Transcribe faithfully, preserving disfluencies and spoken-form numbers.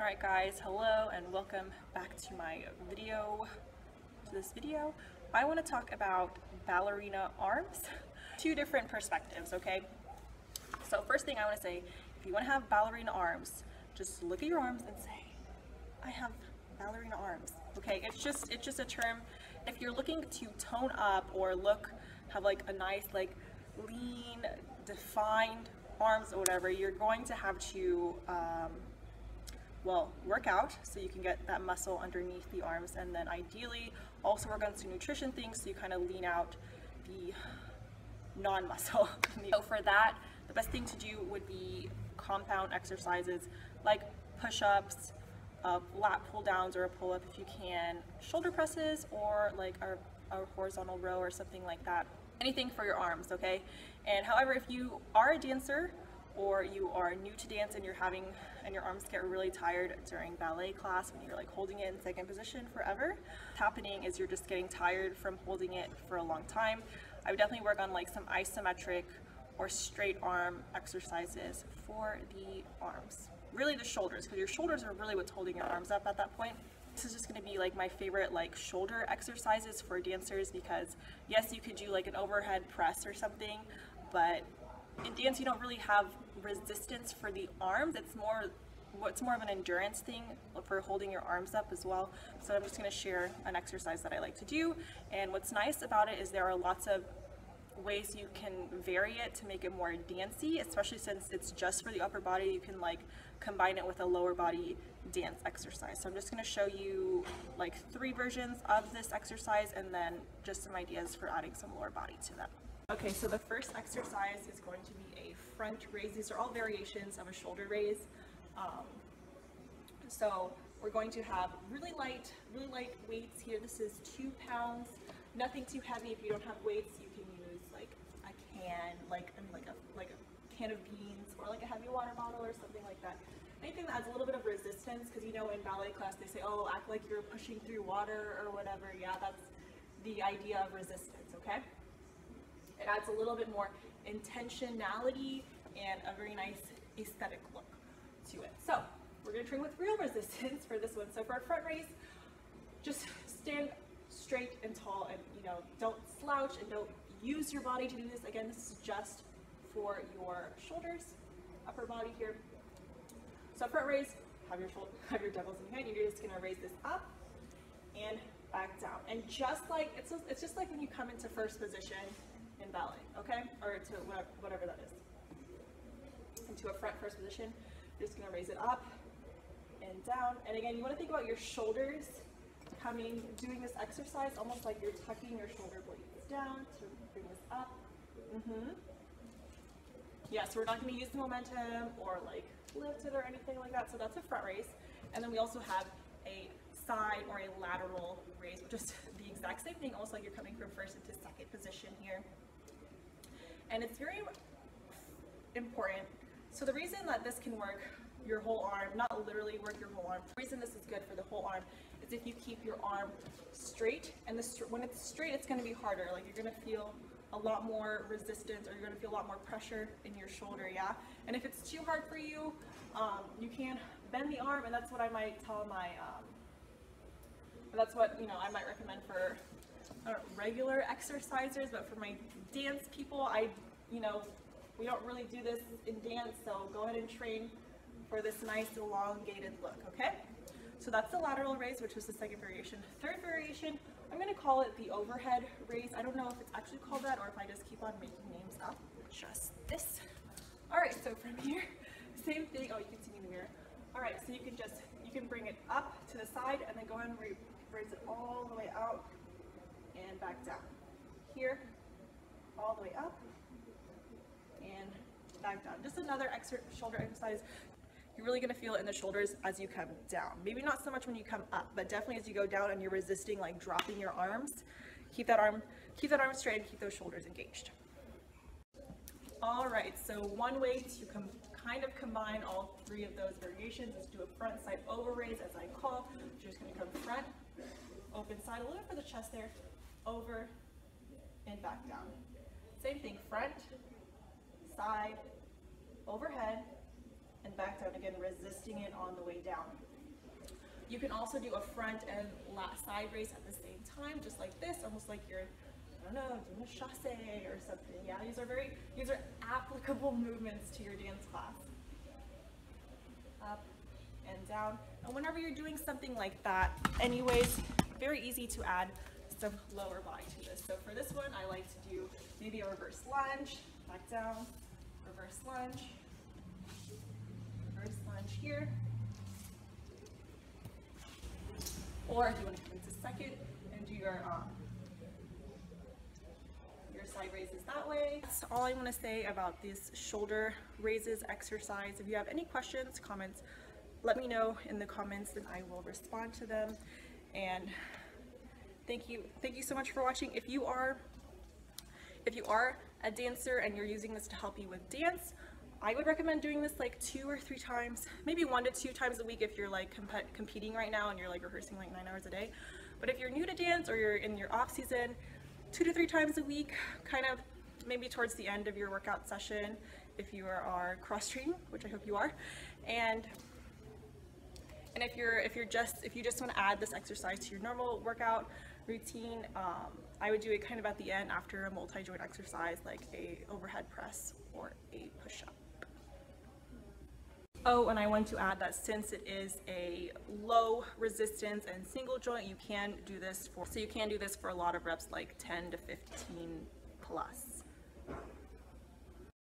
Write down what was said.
Alright guys, hello and welcome back to my video, to this video. I want to talk about ballerina arms. Two different perspectives, okay? So first thing I want to say, if you want to have ballerina arms, just look at your arms and say, I have ballerina arms, okay? It's just, it's just a term. If you're looking to tone up or look, have like a nice, like lean, defined arms or whatever, you're going to have to, um, well, work out so you can get that muscle underneath the arms, and then ideally also work on some nutrition things so you kind of lean out the non-muscle. So for that, the best thing to do would be compound exercises like push-ups, uh, lat pull-downs or a pull-up if you can, shoulder presses, or like a, a horizontal row or something like that. Anything for your arms, okay? And however, if you are a dancer or you are new to dance and you're having and your arms get really tired during ballet class when you're like holding it in second position forever, what's happening is you're just getting tired from holding it for a long time. I would definitely work on like some isometric or straight arm exercises for the arms. Really the shoulders, because your shoulders are really what's holding your arms up at that point. This is just going to be like my favorite like shoulder exercises for dancers, because yes, you could do like an overhead press or something, but in dance you don't really have resistance for the arms. It's more what's more of an endurance thing for holding your arms up as well. So I'm just going to share an exercise that I like to do, and what's nice about it is there are lots of ways you can vary it to make it more dancey, especially since it's just for the upper body. You can like combine it with a lower body dance exercise. So I'm just going to show you like three versions of this exercise and then just some ideas for adding some lower body to them. Okay, so the first exercise is going to be a front raise. These are all variations of a shoulder raise. Um, so we're going to have really light, really light weights here. This is two pounds, nothing too heavy. If you don't have weights, you can use like a can, like I mean, like a like a can of beans, or like a heavy water bottle or something like that. Anything that adds a little bit of resistance, because you know in ballet class they say, oh, act like you're pushing through water or whatever. Yeah, that's the idea of resistance. Okay. It adds a little bit more intentionality and a very nice aesthetic look to it. So we're going to train with real resistance for this one. So for our front raise, just stand straight and tall, and you know, don't slouch and don't use your body to do this. Again, this is just for your shoulders, upper body here. So front raise, have your shoulder, have your dumbbells in hand. You're just going to raise this up and back down. And just like it's just, it's just like when you come into first position in ballet, okay, or to whatever, whatever that is, into a front first position. You're just going to raise it up and down. And again, you want to think about your shoulders coming, doing this exercise almost like you're tucking your shoulder blades down to bring this up. Mm-hmm. Yeah, so we're not going to use the momentum or like lift it or anything like that. So that's a front raise. And then we also have a side or a lateral raise, which is the exact same thing, almost like you're coming from first into second position here. And it's very important. So the reason that this can work your whole arm, not literally work your whole arm, the reason this is good for the whole arm is if you keep your arm straight, and this, when it's straight, it's going to be harder. Like you're going to feel a lot more resistance, or you're going to feel a lot more pressure in your shoulder, yeah? And if it's too hard for you, um, you can bend the arm, and that's what I might tell my, um, that's what, you know, I might recommend for uh, regular exercisers, but for my dance people, I, you know, we don't really do this in dance, so go ahead and train for this nice elongated look, okay? So that's the lateral raise, which was the second variation. Third variation, I'm going to call it the overhead raise. I don't know if it's actually called that or if I just keep on making names up. Just this. All right, so from here, same thing. Oh, you can see me in the mirror. All right, so you can just, you can bring it up to the side and then go ahead and raise it all the way out and back down. Here, all the way up and back down. Just another extra shoulder exercise. You're really going to feel it in the shoulders as you come down. Maybe not so much when you come up, but definitely as you go down and you're resisting like dropping your arms. Keep that arm, keep that arm straight and keep those shoulders engaged. All right, so one way to com kind of combine all three of those variations is do a front side over raise, as I call. You're just going to come front, open side, a little for the chest there, over and back down. Same thing, front, side, overhead, and back down again, resisting it on the way down. You can also do a front and side raise at the same time, just like this, almost like you're, I don't know, doing a chasse or something. Yeah, these are very, these are applicable movements to your dance class. Up and down. And whenever you're doing something like that, anyways, very easy to add some lower body to this. So for this one, I like to do maybe a reverse lunge, back down, reverse lunge, reverse lunge here. Or if you want to come into second and do your um, your side raises that way. That's all I want to say about this shoulder raises exercise. If you have any questions, comments, let me know in the comments and I will respond to them. And thank you, thank you so much for watching. If you are, if you are a dancer and you're using this to help you with dance, I would recommend doing this like two or three times, maybe one to two times a week if you're like comp competing right now and you're like rehearsing like nine hours a day. But if you're new to dance or you're in your off season, two to three times a week, kind of maybe towards the end of your workout session, if you are, are cross training, which I hope you are, and and if you're if you're just if you just want to add this exercise to your normal workout routine, um, I would do it kind of at the end after a multi-joint exercise like a overhead press or a push-up. Oh, and I want to add that since it is a low resistance and single joint, you can do this for, so you can do this for a lot of reps, like ten to fifteen plus.